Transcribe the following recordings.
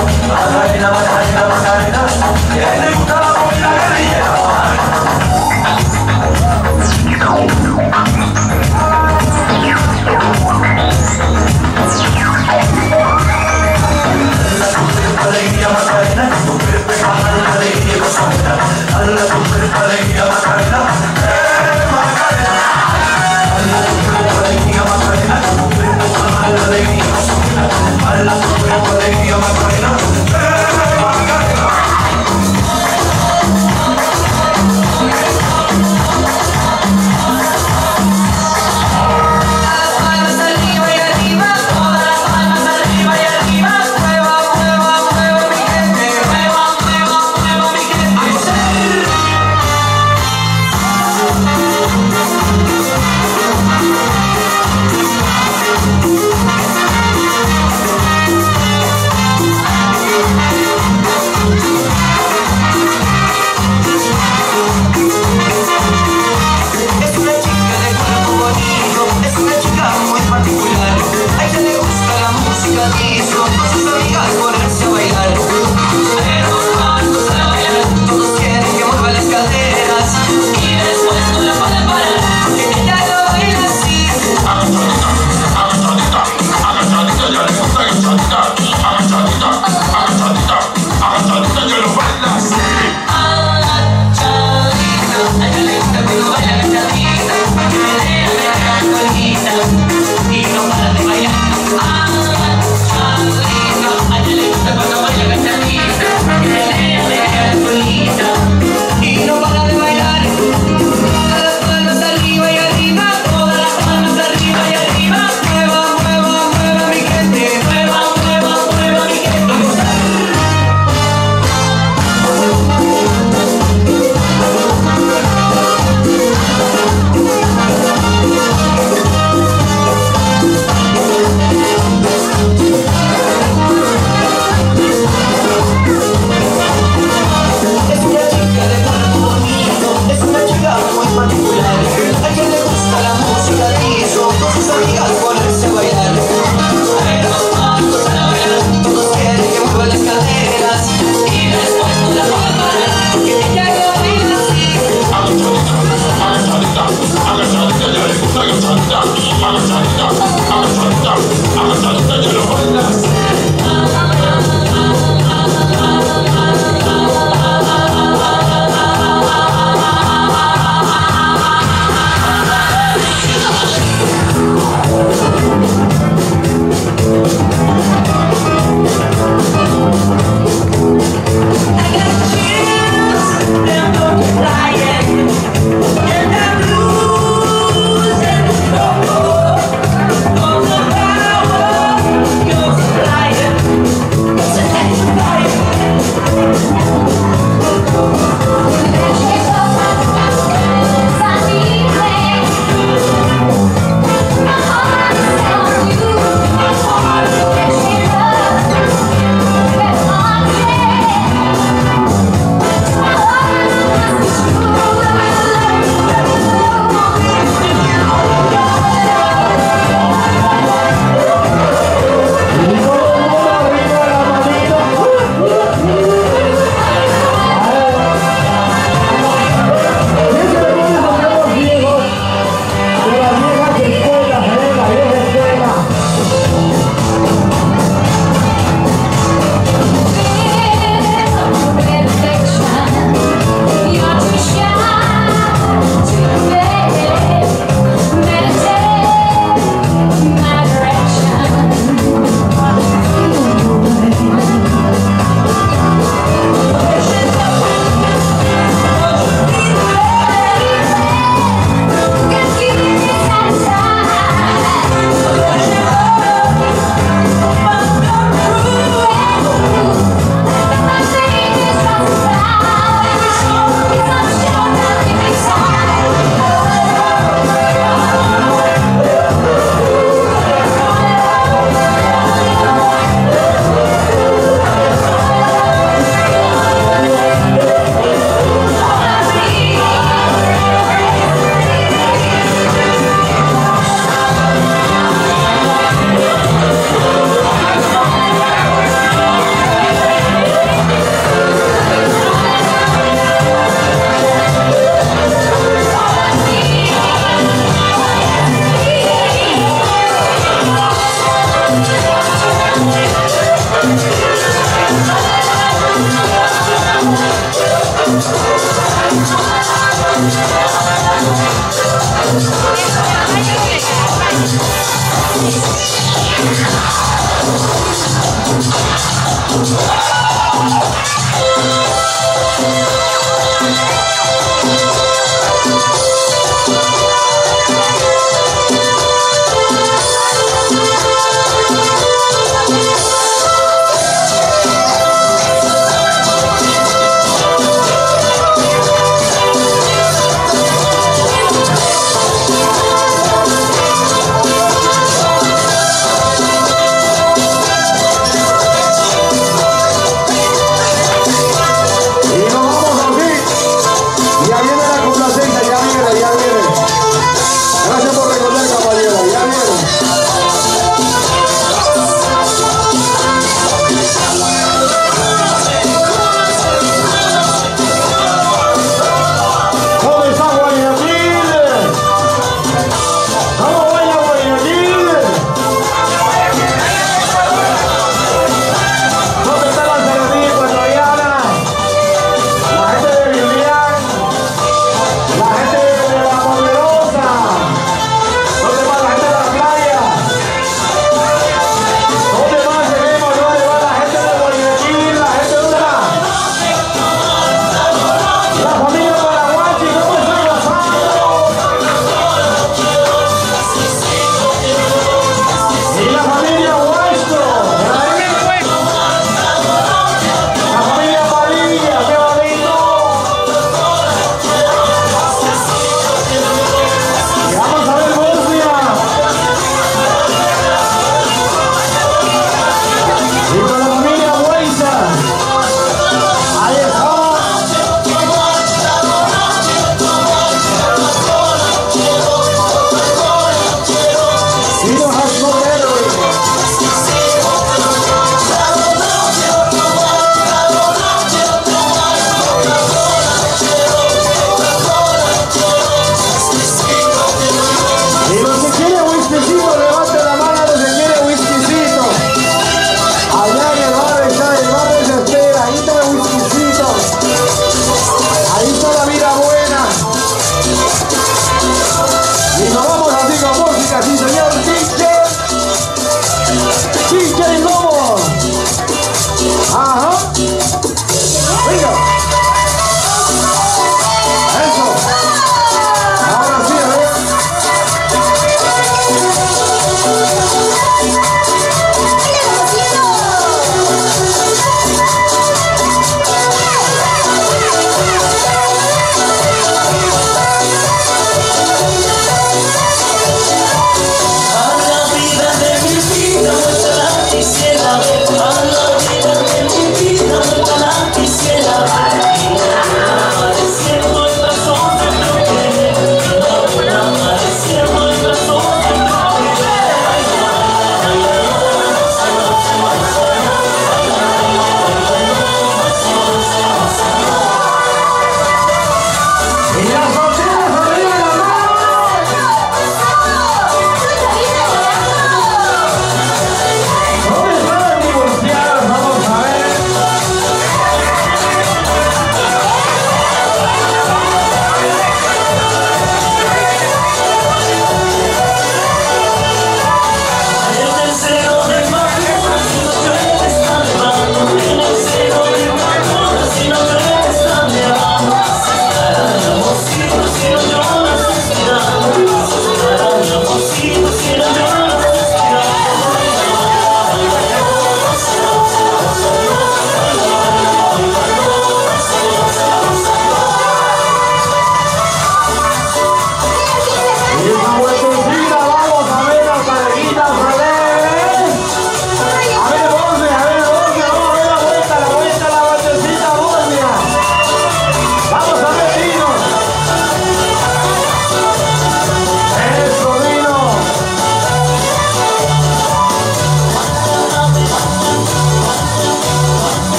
Macarena, Macarena, Macarena, que le gusta la comida guerrillera. Alegría Macarena, tu cuerpo es más alegría que sombra. Dale tu cuerpo alegría Macarena, Macarena. Dale tu cuerpo alegría Macarena, tu cuerpo es más alegría que sombra. Dale tu cuerpo alegría Macarena, Macarena. Y nos vamos a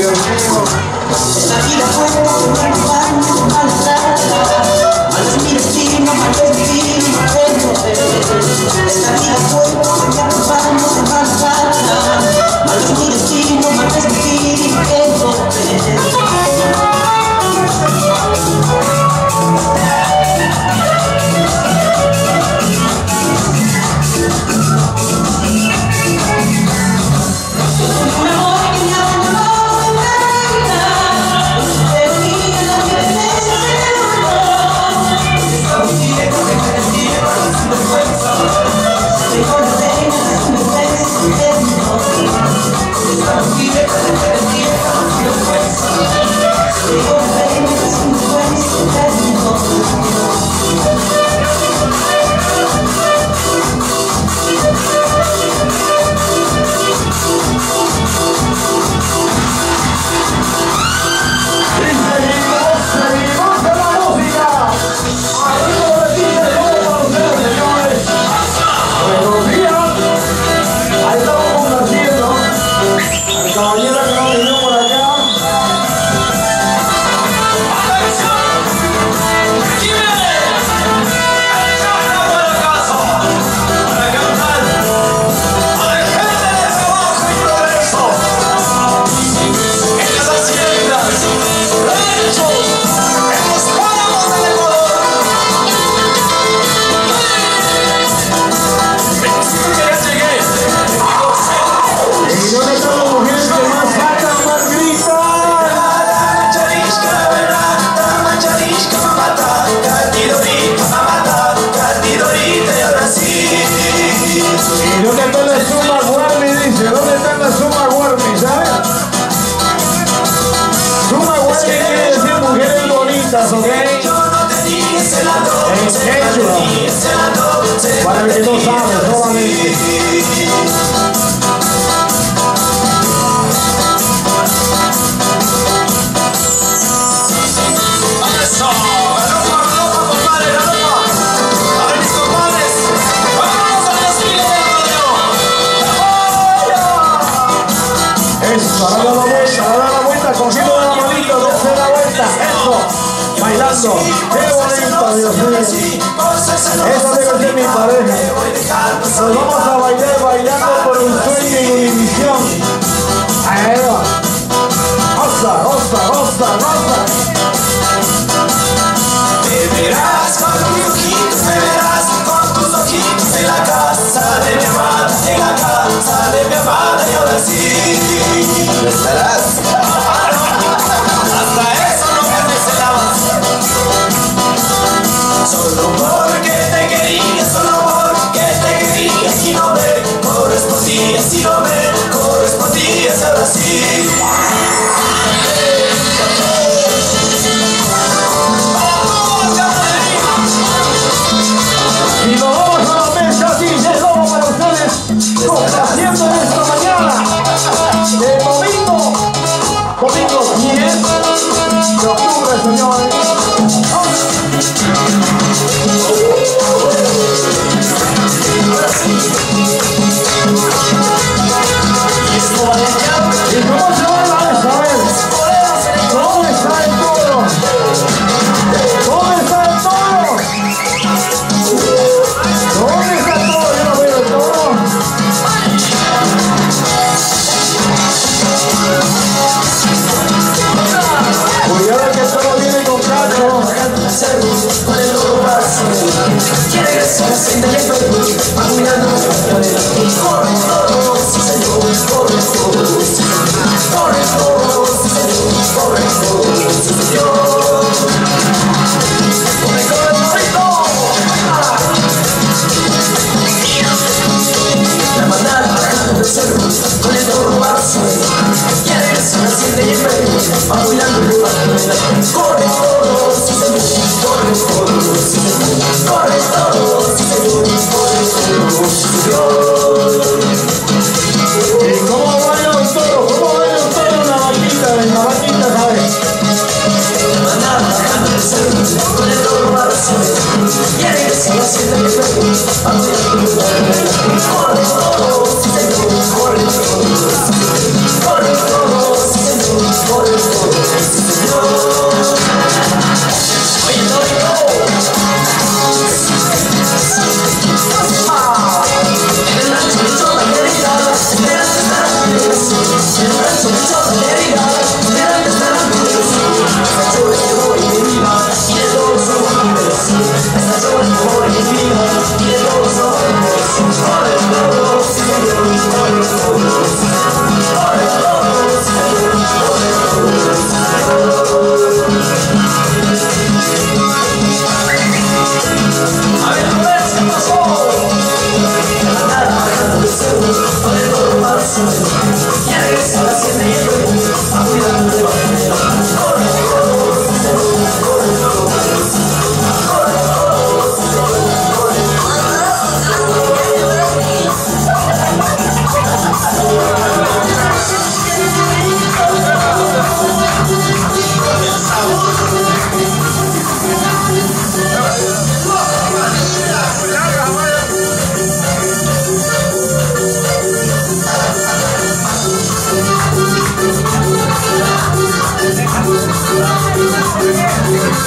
La vida fue como un pan, malos mi destino, mal destino, mal poder. La vida fue como un pan, malos mi destino, mal destino, mal poder. Para el que no sabe, solamente. Eso, ahora la vuelta, cogiendo la manito, desde la vuelta, eso, bailando, qué bonito, Dios mío. Esa debe ser mi pareja. Nos vamos a bailar bailando por un sueño y Univisión. Ahí va. Goza, goza, goza, goza. Me verás con tus ojitos, me verás con tus ojitos en la casa de mi amada, en la casa de mi amada, y ahora sí ¿lo estarás? Hasta eso no me deseabas. Solo porque te quería, solo porque te quería, y no me correspondías, y no me correspondías, ahora sí. Y nos vamos a la mesa, DJ Lobo, para ustedes, complaciendo en esta mañana de domingo 10 de octubre, señores. ¿Y cómo se baila esta vez? ¿Dónde está el toro? ¿Dónde está el toro? ¿Dónde está el toro? Yo no veo el toro. Cuidado que el toro viene con cacho. ¿Y cómo baila un toro? ¿Cómo baila un toro en la vaquita? En la vaquita, ¿sabes?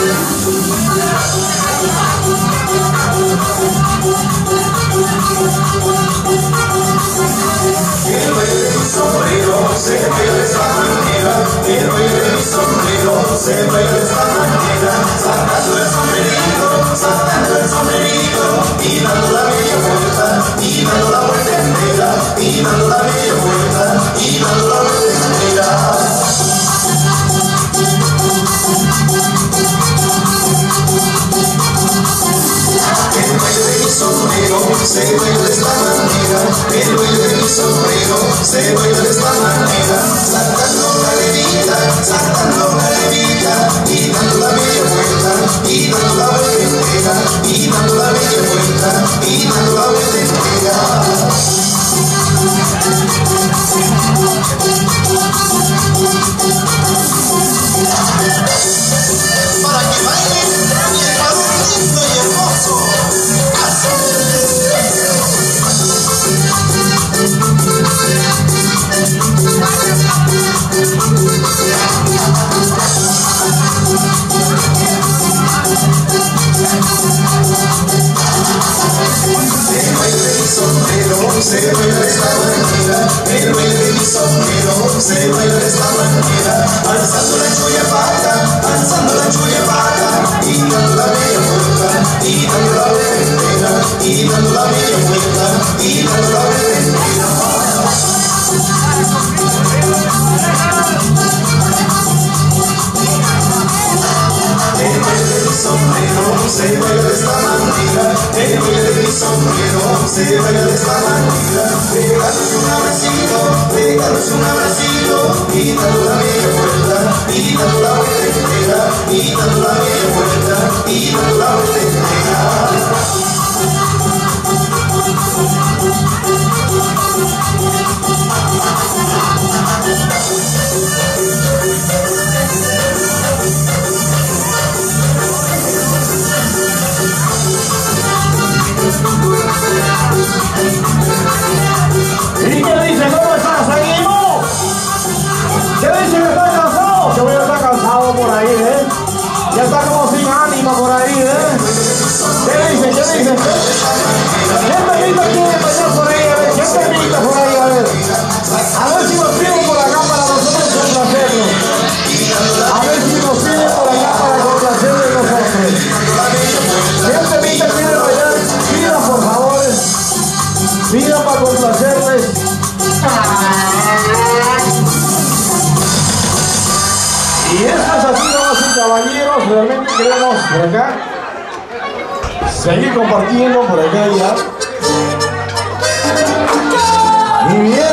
El baile de mi sombrero se baila de esta manera. El baile de mi sombrero se baila de esta manera. Sacando el sombrerito y dando la media vuelta, y dando la vuelta entera, y dando la media vuelta, y dando la vuelta entera. El baile de mi sombrero se baila de esta manera. El baile de mi sombrero se baila de esta manera. Sacando la levita y dando la media vuelta, y dando la vuelta entera, y dando la media vuelta, y dando la vuelta entera. Para que bailen y el varón lindo y hermoso. El baile de mi sombrero se baila de esta manera. El baile de mi sombrero se baila de esta manera. Alzando la chulla vaca, alzando la chulla vaca, y dando la media vuelta, y dando la vuelta entera, y dando la media vuelta, y dando la vuelta entera. El baile de mi sombrero se baila de esta manera. El baile de mi sombrero se baila de esta manera. Pegándose un abracito, y dando la media vuelta, y dando la vuelta entera, y dando la media vuelta, y dando la vuelta entera. ¿Y qué dice? ¿Cómo estás? ¿Seguimos? ¿Qué dice que está cansado? Que voy a estar cansado por ahí, ¿eh? Ya está como sin ánimo por ahí, ¿eh? ¿Qué dice? ¿Qué dice? ¿Quién me invita aquí a bailar por ahí? A ver, ¿quién me invita por ahí? A ver. A ver si nos piden por acá para nosotros complacernos. A ver si nos piden por acá para complacernos nosotros. ¿Quién me invita aquí a bailar? Pida, por favor. Pida para complacerles. Y esto es así, damas y caballeros. Realmente queremos por acá seguir compartiendo por acá ya. Y bien.